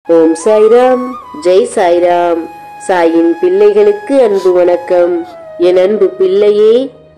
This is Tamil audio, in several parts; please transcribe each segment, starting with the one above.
ஓம் சாய்ராம், ஜெய் சாய்ராம். சாயின் பிள்ளைகளுக்கு அன்பு வணக்கம். என் அன்பு பிள்ளையே,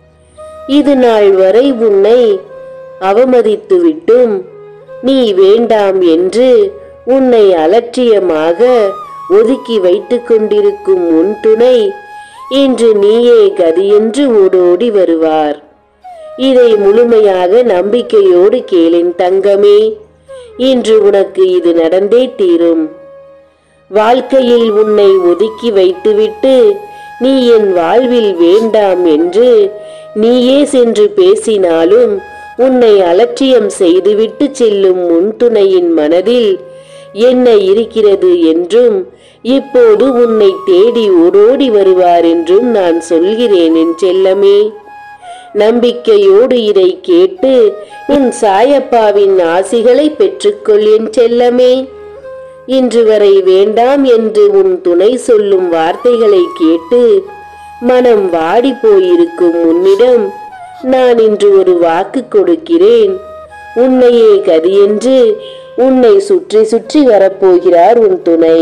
இது நாள் வரை உன்னை அவமதித்து விட்டும் நீ வேண்டாம் என்று உன்னை அலட்சியமாக ஒதுக்கி வைத்துக் கொண்டிருக்கும் உன் துணை இன்று நீயே கதியென்று ஓடோடி வருவார். இதை முழுமையாக நம்பிக்கையோடு கேளின் தங்கமே. இன்று உனக்கு இது நடந்தே தீரும். வாழ்க்கையில் உன்னை ஒதுக்கி வைத்துவிட்டு நீ என் வாழ்வில் வேண்டாம் என்று நீயே சென்று பேசினாலும் உன்னை அலட்சியம் செய்துவிட்டு செல்லும் உன் துணையின் மனதில் என்ன இருக்கிறது என்றும் இப்போது உன்னை தேடி ஓடோடி வருவார் என்றும் நான் சொல்கிறேன் என் செல்லமே. நம்பிக்கையோடு இதை கேட்டு உன் சாயப்பாவின் ஆசிகளை பெற்றுக்கொள் என் செல்லமே. இன்று வரை வேண்டாம் என்று உன் துணை சொல்லும் வார்த்தைகளை கேட்டு மனம் வாடி போயிருக்கும் உன்னிடம் நான் இன்று ஒரு வாக்கு கொடுக்கிறேன். உன்னையே கதியென்று உன்னை சுற்றி சுற்றி வரப்போகிறார் உன் துணை.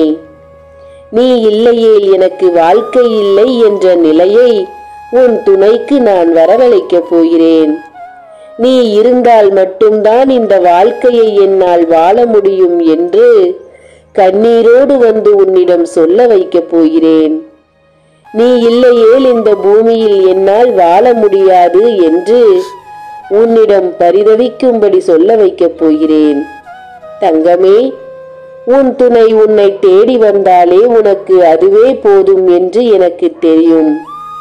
நீ இல்லையே எனக்கு வாழ்க்கை இல்லை என்ற நிலையை உன் துணைக்கு நான் வரவழைக்கப் போகிறேன். நீ இருந்தால் மட்டும்தான் இந்த வாழ்க்கையை என்னால் வாழ முடியும் என்று கண்ணீரோடு வந்து உன்னிடம் சொல்ல வைக்கப் போகிறேன். நீ இல்லையேல் இந்த பூமியில் என்னால் வாழ முடியாது என்று உன்னிடம் பரிதவிக்கும்படி சொல்ல வைக்கப் போகிறேன். தங்கமே, உன் துணை உன்னை தேடி வந்தாலே உனக்கு அதுவே போதும் என்று எனக்கு தெரியும்.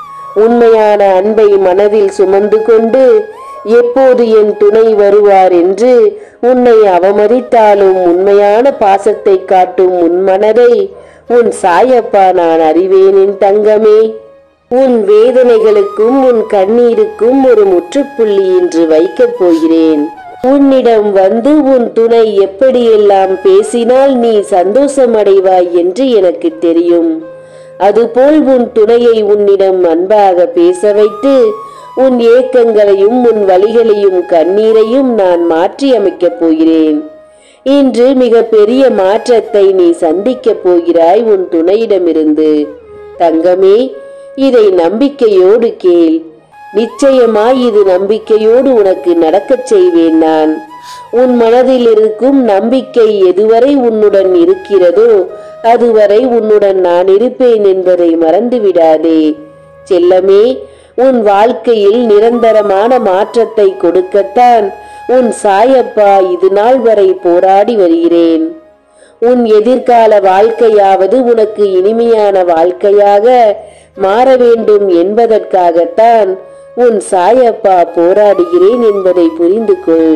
உண்மையான அன்பை மனதில் சுமந்து கொண்டு எப்போது என் துணை வருவார் என்று உன்னை அவமதித்தாலும் உண்மையான பாசத்தை காட்டும் உன் மனதை உன் சாயப்பா நான் அறிவேன் என் தங்கமே. உன் வேதனைகளுக்கும் உன் கண்ணீருக்கும் ஒரு முற்றுப்புள்ளி இன்று வைக்கப் போகிறேன். உன்னிடம் வந்து உன் துணை எப்படியெல்லாம் பேசினால் நீ சந்தோஷமடைவாய் என்று எனக்கு தெரியும். அதுபோல் உன் துணையை உன்னிடம் அன்பாக பேச வைத்து உன் ஏக்கங்களையும் உன் வலிகளையும் கண்ணீரையும் நான் மாற்றி அமைக்கப் போகிறேன். இன்று மிக பெரிய மாற்றத்தை நீ சந்திக்கப் போகிறாய் உன் துணையிடமிருந்து. தங்கமே, இதை நம்பிக்கையோடு கேள். நிச்சயமாய் இது நம்பிக்கையோடு உனக்கு நடக்கச் செய்வேன் நான். உன் மனதில் இருக்கும் நம்பிக்கை எதுவரை உன்னுடன் இருக்கிறதோ அதுவரை உன்னுடன் நான் இருப்பேன் என்பதை மறந்து விடாதே செல்லமே. உன் வாழ்க்கையில் நிரந்தரமான மாற்றத்தை கொடுக்கத்தான் உன் சாயப்பா இது நாள் வரை போராடி வருகிறேன். உன் எதிர்கால வாழ்க்கையாவது உனக்கு இனிமையான வாழ்க்கையாக மாற வேண்டும் என்பதற்காகத்தான் உன் சாயப்பா போராடுகிறேன் என்பதை புரிந்து கொள்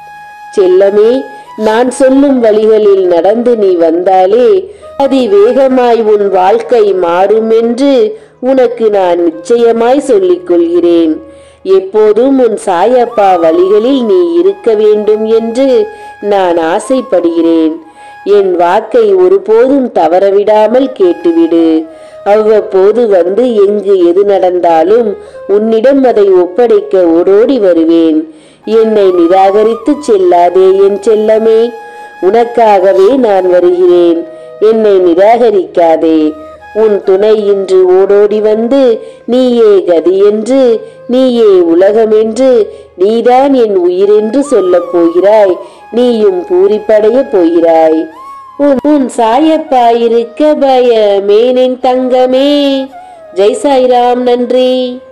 செல்லமே. நான் சொல்லும் வழிகளில் நடந்து நீ வந்தாலே அதிவேகமாய் உன் வாழ்க்கை மாறும் என்று உனக்கு நான் நிச்சயமாய் சொல்லிக் கொள்கிறேன். எப்போதும் உன் சாயப்பா வழிகளில் நீ இருக்க வேண்டும் என்று நான் ஆசைப்படுகிறேன். என் வாக்கை ஒருபோதும் தவறவிடாமல் கேட்டுவிடு. அவ்வப்போது வந்து எங்கு எது நடந்தாலும் உன்னிடம் அதை ஒப்படைக்க ஓடோடி வருவேன். என்னை நிராகரித்து செல்லாதே என் செல்லமே. உனக்காகவே நான் வருகிறேன். என்னை நிராகரிக்காதே. உன் துணை இன்று ஓடோடி வந்து நீயே கதி என்று நீயே உலகம் என்று நீதான் என் உயிர் என்று சொல்லப் போகிறாய். நீயும் பூரிப்படைய போகிறாய். உன் சாயப்பா இருக்க பயமேன் என் தங்கமே. ஜெய் சாய்ராம். நன்றி.